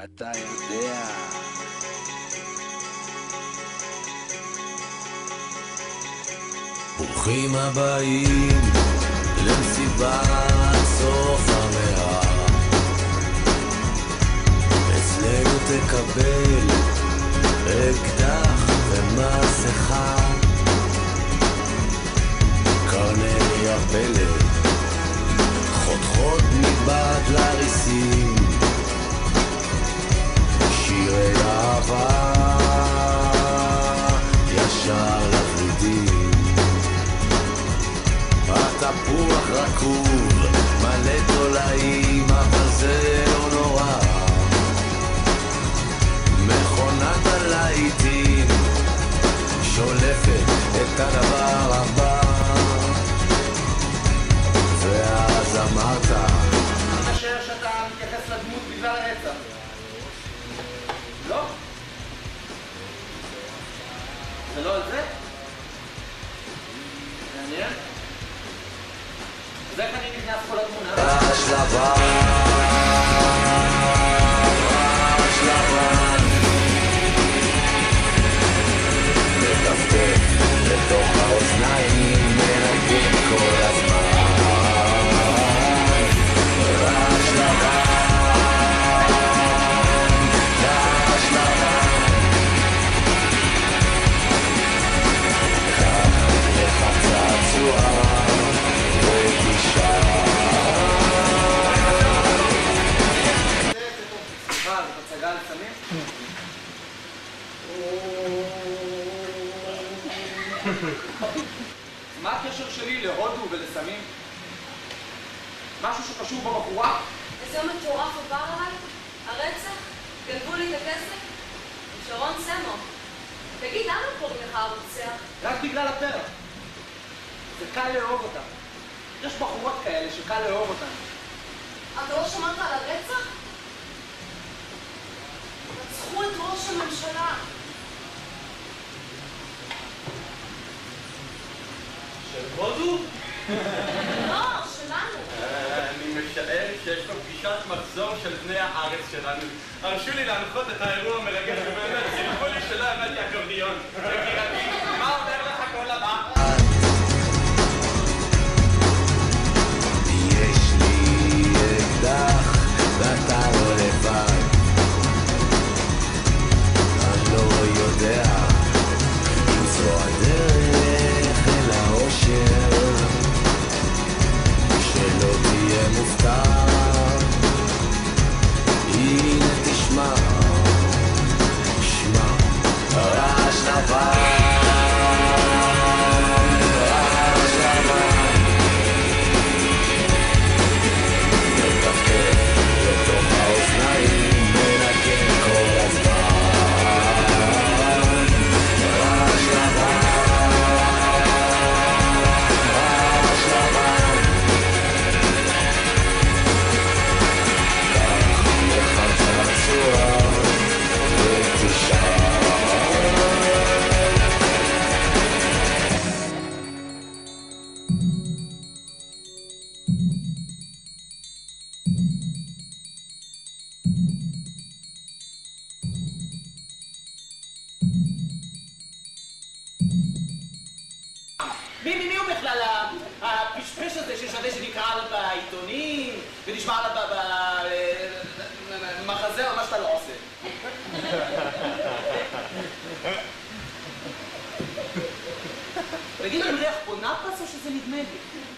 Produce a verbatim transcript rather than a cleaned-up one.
אתה יודע. ברוכים הבאים למסיבת סוף המאה. אצלנו תקבל אקדח ומסכה, קרני הפלא חותכות מבעד לריסים, שירי אהבה ישר לברידים. התפוח רקוב מלא תולעים, אבל זה לא נורא. מכונת הלהיטים שולפת את הדבר הבא. ואז אמרת, אני משער שאתה מתייחס לדמות בגלל הרצח. לא? זה לא על זה? מעניין? אז איך אני נכנס כל התמונה? רעש לבן, רעש לבן מטפטף לתוך האוזניים, מנגן כל הזמן. רעש לבן, רעש לבן, קח לך צעצוע ותשאר. סליחה, זאת הצגה על סמים? מה הקשר שלי להודו ולסמים? משהו שקשור בבחורה? איזה מטורף עבר עליי? הרצח? גנבו לי את הכסף? שרון סמו. תגיד, למה קוראים לך הרוצח? רק בגלל הפרח. זה קל לאהוב אותה. יש בחורות כאלה שקל לאהוב אותן. אתה לא שמעת על הרצח? רצחו את ראש הממשלה. של הודו? לא, שלנו. אני משער שיש פה פגישת מחזור של בני הארץ שלנו. הרשו לי להנחות את האירוע המרגש, ובאמת סיפרו לי שלא הבאתי אקורדיון. יקירתי, מה אומר לך כל הבא? יש לי אקדח ואתה לא לבד. אני לא יודע אם זו הדרך אל האושר, שלא תהיה מופתע. הנה תשמע, שמע, רעש לבן, רעש לבן מתפקד לתוך האוזניים, מנגן כל הזמן. רעש לבן, רעש לבן, קח לך צעצוע ותשאר. מי מי מי הוא בכלל הפשפש הזה ששווה שנקרא עליו בעיתונים ונשמע עליו במחזה או מה שאתה לא עושה? תגיד, אני ריח פה נפס או שזה נדמה לי?